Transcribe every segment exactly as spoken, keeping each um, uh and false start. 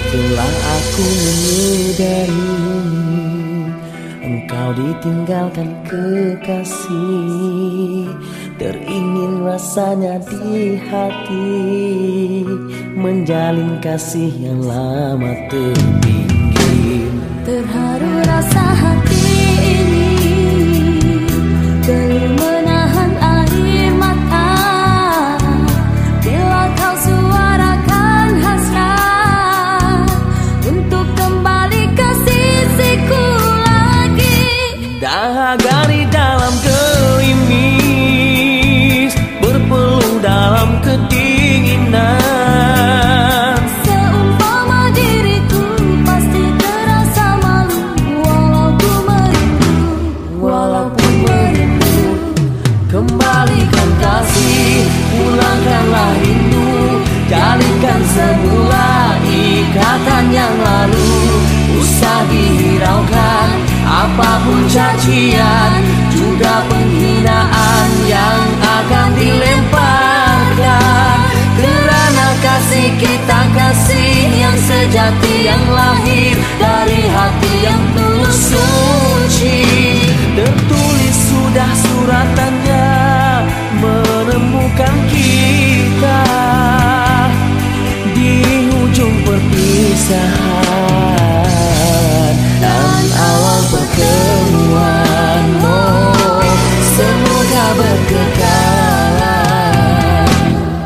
Telah aku menyadari engkau ditinggalkan kekasih. Teringin rasanya di hati menjalin kasih yang lama terpinggir. Terharu rasa hati ini, belum menahan air mata bila kau suarakan hasrat untuk kembali ke sisiku lagi. Dahaga di dalam gerimis, berpeluh dalam kedinginan. Seumpama diriku pasti terasa malu, walau ku merindu, walaupun merindu. Kembalikan kasih, pulangkanlah rindu, jalitkan semula ikatan yang lalu. Usah dihiraukan apapun cacian, juga penghinaan yang akan dilemparkan. Kerana kasih kita kasih yang sejati, yang lahir dari hati yang tulus suci. Tertulis sudah suratannya, menemukan kita di ujung perpisahan dan awal pertemuan. Oh, semoga berkekalan.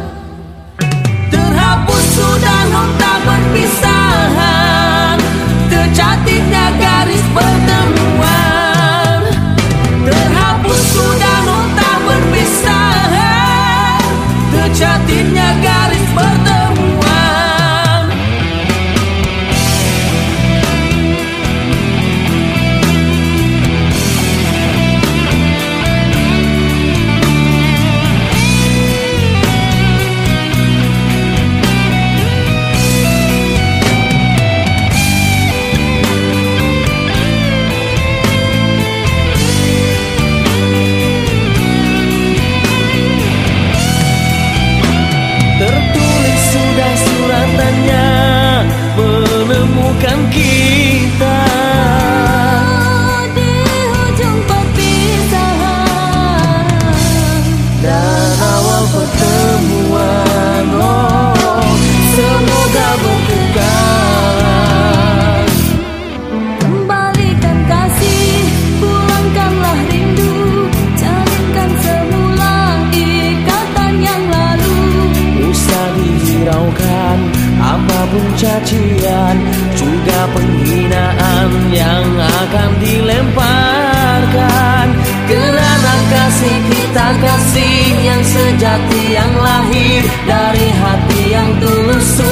Terhapus sudah nota perpisahan, tercatitnya garis pertemuan. Terhapus sudah nota perpisahan, tercatitnya garis pertemuan. Menemukan kita di ujung perpisahan dan awal pertemuan. Oh, semoga berkekalan. Kembalikan kasih, pulangkanlah rindu, jalinkan semula ikatan yang lalu. Usah dihiraukan apapun cacian, juga penghinaan yang akan dilemparkan. Kerana kasih kita kasih yang sejati, yang lahir dari hati yang tulus